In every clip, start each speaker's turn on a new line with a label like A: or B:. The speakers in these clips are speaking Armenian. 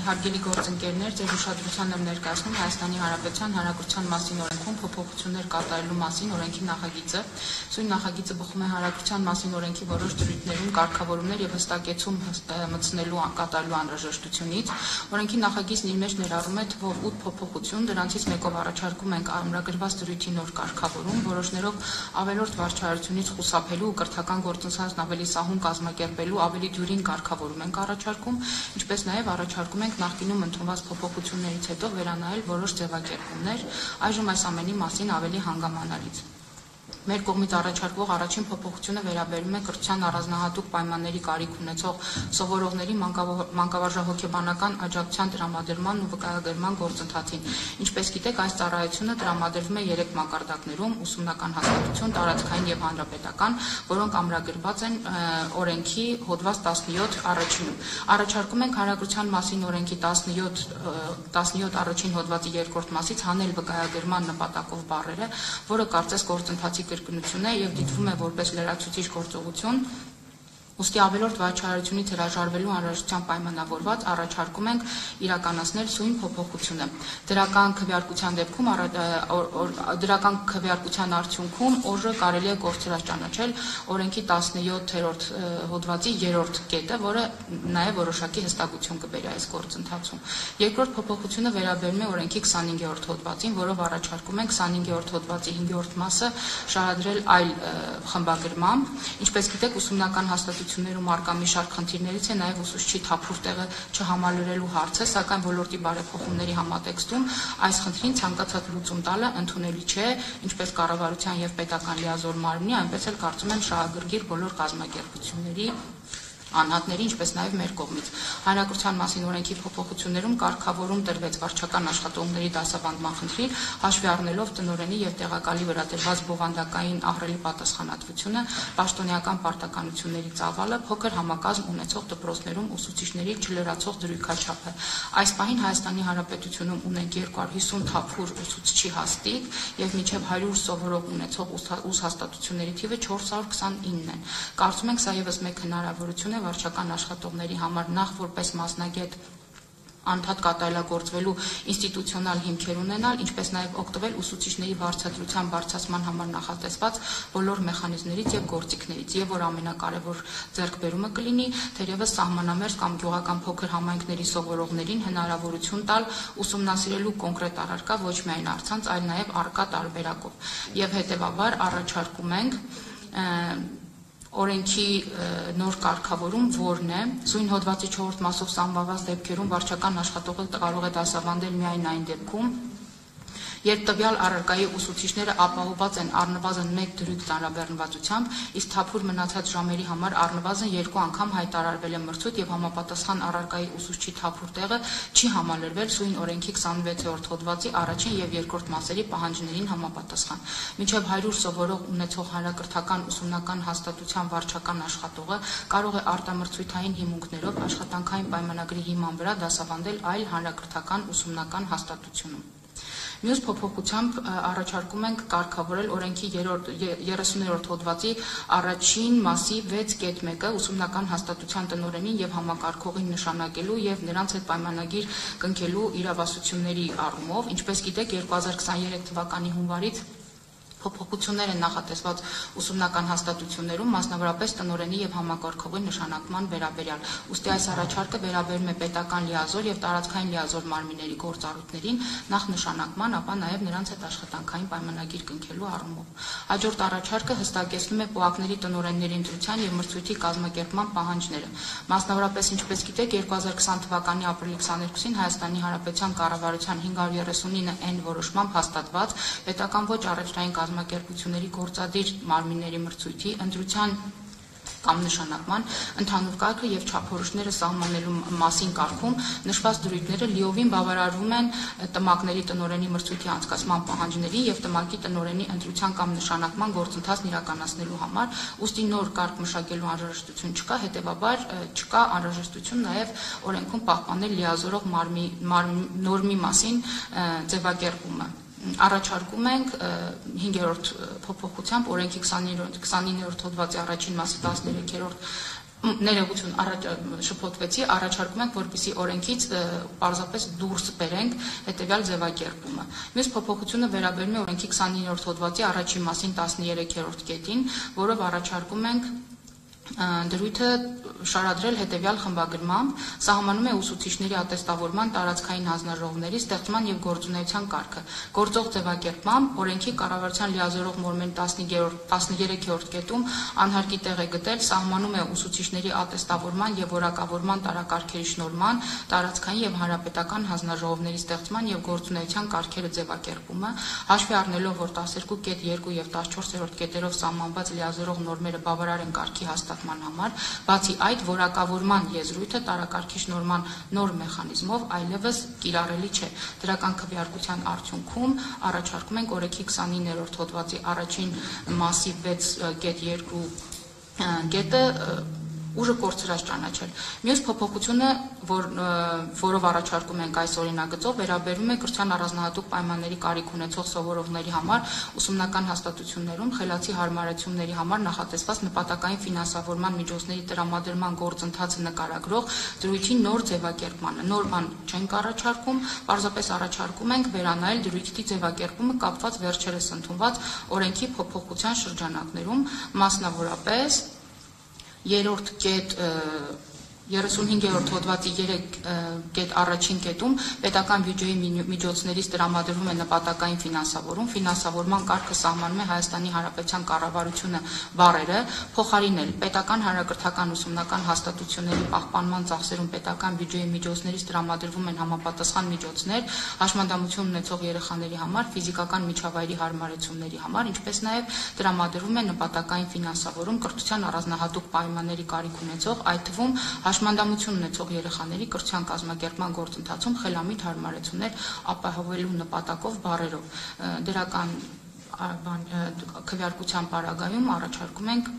A: Հարգելի գործընկերներ, ձեր ուշադրության եմ ներկայացնում Հայաստանի Հանրապետության Հանրակրթության մասին օրենքում փոփոխություններ կատարելու մասին օրենքի նախագիծը։ Սույն նախագիծը բխում է Հանրակրթության մասին օրենքի որոշ դրույթներում կարգավորումներ եւ հստակեցում մտցնելու կատարելու անհրաժեշտությունից։ Օրենքի նախագիծն իր մեջ ներառում է թվով 8 փոփոխություն, դրանցից մեկով առաջարկում ենք ամրագրված դրույթի նոր կարգավորում, որոշներով ավելորդ վարչարությունից խուսափելու ու կրթական գործընթացն ավելի սահուն կազմակերպելու ավելի դյուրին կարգավորում ենք առաջարկում, ինչպես նաև առաջարկում ենք նախկինում ընդունված փոփոխություններից հետո վերանայել որոշ ձևակերպումներ, այժմ այս ամենի մասին ավելի հանգամանալից։ Մեր կողմից առաջարկվող առաջին փոփոխությունը վերաբերում է կրթության առանձնահատուկ պայմանների կարիք ունեցող սովորողների մանկավարժահոգեբանական աջակցության տրամադրման ու վկայագրման գործընթացին։ Ինչպես գիտեք, այս ծառայությունը տրամադրվում է 3 մակարդակներում՝ ուսումնական հաստատություն, տարածքային եւ հանրապետական, որոնք ամրագրված են օրենքի հոդված 17 առաջինում։ Առաջարկում ենք Հանրակրթության մասին օրենքի 17 առաջին հոդվածի 2-րդ մասից հանել վկայագրման նպատակով բառերը, որը կարծես գործընթացի կրկնություն է եւ դիտվում է որպես լրացուցիչ գործողություն, ուստի ավելորդ վարչարությունից հրաժարվելու անհրաժեշտության պայմանավորված առաջարկում ենք իրականացնել սույն փոփոխությունը։ Դրական քվեարկության արդյունքում օրը կարելի է կորցրած ճանաչել օրենքի 17-րդ հոդվածի 3-րդ կետը, որը նաեւ որոշակի հստակություն կբերի այս գործընթացում։ Երկրորդ փոփոխությունը վերաբերում է օրենքի 25-րդ հոդվածին, որով առաջարկում ենք 25-րդ հոդվածի 5-րդ մասը շարադրել այլ խմբագրմամբ։ Ինչպես գիտեք, ուսումնական հաստատություններում արկա մի շարք խնդիրներից է նաև ուսուցչի թափուր տեղը չհամալրելու հարցը, սակայն ոլորտի բարեփոխումների համատեքստում այս խնդրին ցանկացած լուծում տալը ընդունելի չէ, ինչպես կառավարության եւ պետական լիազոր մարմնի, այնպես էլ կարծում եմ շահագրգիռ բոլոր կազմակերպությունների անհատների, ինչպես նաև մեր կողմից։ Հանրակրթության մասին օրենքի փոփոխություններում կարգավորում տրվեց վարչական աշխատողների դասավանդման խնդրին, հաշվի առնելով տնօրենի եւ տեղակալի վրա դրված բովանդակային ահռելի պատասխանատվությունը, պաշտոնեական պարտականությունների ծավալը, փոքր համակազմ ունեցող դպրոցներում ուսուցիչների չլրացող դրույքաչափը։ Այս պահին Հայաստանի Հանրապետությունում ունենք 250 թափուր ուսուցչի հաստիկ եւ մինչեւ 100 սովորող ունեցող ուսհաստատությունների թիվը 429 են։ Կարծում ենք սա եւս մեկ հնարավորություն է վարչական աշխատողների համար նախ որպես մասնագետ անդադ կատարելագործվելու ինստիտուցիոնալ հիմքեր ունենալ, ինչպես նաև օգտվել ուսուցիչների վարձատրության բարձրացման համար նախատեսված բոլոր մեխանիզմներից եւ գործիքներից, եւ որ ամենակարևոր ձեռքբերումը կլինի, թերևս սահմանամերձ կամ գյուղական փոքր համայնքների սովորողներին հնարավորություն տալ ուսումնասիրելու կոնկրետ առարկա ոչ միայն առցանց, այլ նաև առկա տարբերակով։ Եվ հետեւաբար առաջարկում ենք օրենքի նոր կարգավորում որն է, սույն հոդվածի 4-րդ մասով սահմանված դեպքերում վարչական աշխատողը կարող է դասավանդել միայն այն դեպքում, երբ տվյալ առարկայի ուսուցիչները ապահովված են առնվազն 1 դրույթ ծանրաբեռնվածությամբ, իսկ թափուր մնացած ժամերի համար առնվազն 2 անգամ հայտարարվել է մրցույթ եւ համապատասխան առարկայի ուսուցչի թափուր տեղը չի համալրվել սույն օրենքի 26-րդ հոդվածի առաջին եւ երկրորդ մասերի պահանջներին համապատասխան։ Մինչեւ 100 սովորող ունեցող հանրակրթական ուսումնական հաստատության վարչական աշխատողը կարող է արտամրցույթային հիմունքներով աշխատանքային պայմանագրի հիման վրա դասավանդել այլ հանրակրթական ուսումնական հաստատությունում։ Մյուս փոփոխությամբ առաջարկում ենք կարգավորել օրենքի 30-րդ հոդվածի առաջին մասի 6.1-ը ուսումնական հաստատության տնօրենին եւ համակարգողին նշանակելու եւ նրանց հետ պայմանագիր կնքելու իրավասությունների առումով, ինչպես գիտեք, 2023 թվականի հունվարից փոփոխություններ են նախատեսված ուսումնական հաստատություններում, մասնավորապես տնօրենի եւ համակարգողի նշանակման վերաբերյալ։ Ուստի այս առաջարկը վերաբերում է պետական լիազոր եւ տարածքային լիազոր մարմինների գործառույթներին, նախ նշանակման, ապա նաեւ նրանց հետ աշխատանքային պայմանագիր կնքելու առումով։ Հաջորդ առաջարկը հստակեցնում է ՊՕԱԿ-ների տնօրենների ընտրության եւ մրցույթի կազմակերպման պահանջները։ Մասնավորապես, ինչպես գիտեք, 2020 թվականի ապրիլի 22-ին Հայաստանի Հանրապետության կառավարության 539N որոշմամբ հաստատված պետական ոչ առաջնային կազմակերպությունների գործադիր մարմինների մրցույթի ընտրության կամ նշանակման ընդհանուր կարգը եւ չափորոշները սահմանելու մասին կարգում նշված դրույթները լիովին բավարարվում են տմակների տնօրենի մրցույթի անցկացման պահանջներին եւ տմակի տնօրենի ընտրության կամ նշանակման գործընթացն իրականացնելու համար, ուստի նոր կարգ մշակելու անհրաժեշտություն չկա, հետեւաբար չկա անհրաժեշտություն նաեւ օրենքում պահպանել լիազորող նորմի մասին ձևակերպումը։ Առաջարկում ենք 5-րդ փոփոխությամբ օրենքի 29-րդ հոդվածի առաջին մասի 13-րդ ներողություն շփոթվեցի, առաջարկում ենք, որպեսզի օրենքից պարզապես դուրս բերենք հետևյալ ձևակերպումը։ Մյուս փոփոխությունը վերաբերում է օրենքի 29-րդ հոդվածի առաջին մասին 13-րդ կետին, որով առաջարկում ենք դրույթը շարադրել հետևյալ խմբագրմամբ, սահմանում է ուսուցիչների ատեստավորման տարածքային հանձնաժողովների ստեղծման եւ գործունեության կարգը։ Գործող ձևակերպմամբ օրենքի կառավարության լիազորող նորմերի 13-րդ կետում անհարկի տեղ է գտել սահմանում է ուսուցիչների ատեստավորման եւ որակավորման տարակարգերի շնորհման, տարածքային եւ հանրապետական հանձնաժողովների ստեղծման եւ գործունեության կարգերը ձևակերպումը, հաշվի առնելով, որ 12.2 եւ 14-րդ կետերով սահմանված լիազորող նորմերը բավարար են կարգի հաստատման համար, բացի այդ որակավորման եզրույթը տարակարգի շնորհման նոր մեխանիզմով այլևս կիրառելի չէ։ Դրական քվեարկության արդյունքում առաջարկում ենք օրենքի 29-րդ հոդվածի առաջին մասի 6.2 կետը ուժը կորցրած ճանաչել։ Մյուս փոփոխությունը, որով առաջարկում ենք այս օրինագծով, վերաբերում է կրթության առանձնահատուկ պայմանների կարիք ունեցող սովորողների համար ուսումնական հաստատություններում խելացի հարմարությունների համար նախատեսված նպատակային ֆինանսավորման միջոցների տրամադրման գործընթացը նկարագրող դրույթի նոր ձևակերպմանը։ Նոր բան չենք առաջարկում, պարզապես առաջարկում ենք վերանայել դրույթի ձևակերպումը կապված վերջերս ընդունված օրենքի փոփոխության շրջանակներում, մասնավորապես 3-րդ կետ 35-րդ հոդվածի 3 կետ առաջին կետում պետական բյուջեի միջոցներից տրամադրվում է նպատակային ֆինանսավորում, ֆինանսավորման կարգը սահմանում է Հայաստանի Հանրապետության կառավարությունը բառերը, փոխարինել պետական հանրակրթական ուսումնական հաստատությունների պահպանման ծախսերում պետական բյուջեի միջոցներից տրամադրվում են համապատասխան միջոցներ հաշմանդամություն ունեցող երեխաների համար, ֆիզիկական միջավայրի հարմարությունների համար, ինչպես նաև տրամադրվում է նպատակային ֆինանսավորում կրթության առանձնահատուկ պայմանների կարիք ունեցող, այդ թվում հաշմանդամություն ունեցող երեխաների կրթության կազմակերպման գործընթացում խելամիտ հարմարություններ ապահովելու նպատակով բառերով։ Դրական քվեարկության պարագայում առաջարկում ենք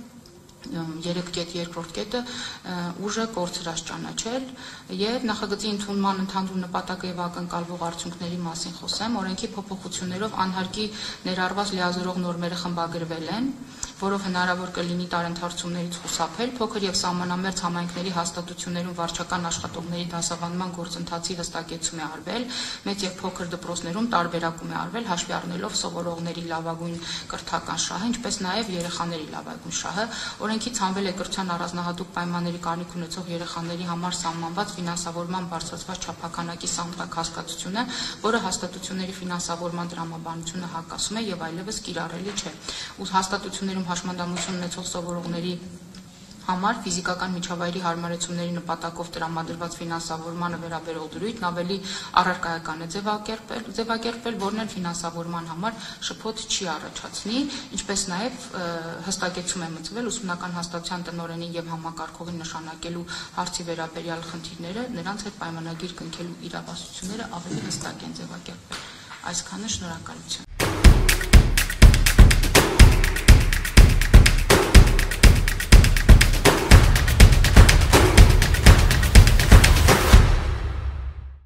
A: 3.2 կետը ուժը կորցրած ճանաչել եւ նախագծի ընդունման ընդհանուր նպատակը եւ ակնկալվող արդյունքների մասին խոսեմ, օրենքի փոփոխություններով անհարկի ներառված լիազորող նորմերը խմբագրվել են, որով հնարավոր կլինի տարընթացումներից խուսափել, փոքր եւ սահմանամերձ համայնքների հաստատություններում վարչական աշխատողների դասավանդման գործընթացի հստակեցում է արվել, մեծ եւ փոքր դպրոցներում տարբերակում է արվել, հաշվի առնելով սովորողների լավագույն կրթական շահը, ինչպես նաեւ երեխաների լավագույն շահը։ Օրենքի ցանվել է կրթության առանձնահատուկ պայմանների կարիք ունեցող երեխաների համար սահմանված ֆինանսավորման բարձրացված չափականակի սահմանակ հասկացությունը, որը հաստատությունների ֆինանսավորման տրամաբանությունը հակասում է եւ այլևս կիրառելի չէ։ Ու հաստատություններում հաշմանդամություն ունեցող սովորողների համար ֆիզիկական միջավայրի հարմարությունների նպատակով տրամադրված ֆինանսավորմանը վերաբերող դրույթն ավելի առարկայական է ձևակերպել, որն էլ ֆինանսավորման համար շփոթ չի առաջացնի, ինչպես նաև հստակեցում է մտցվել ուսումնական հաստատության տնօրենին եւ համակարգողին նշանակելու հարցի վերաբերյալ խնդիրները, նրանց հետ պայմանագիր կնքելու իրավասությունները ավելի հստակ են ձևակերպել։ Այսքանը, շնորհակալություն։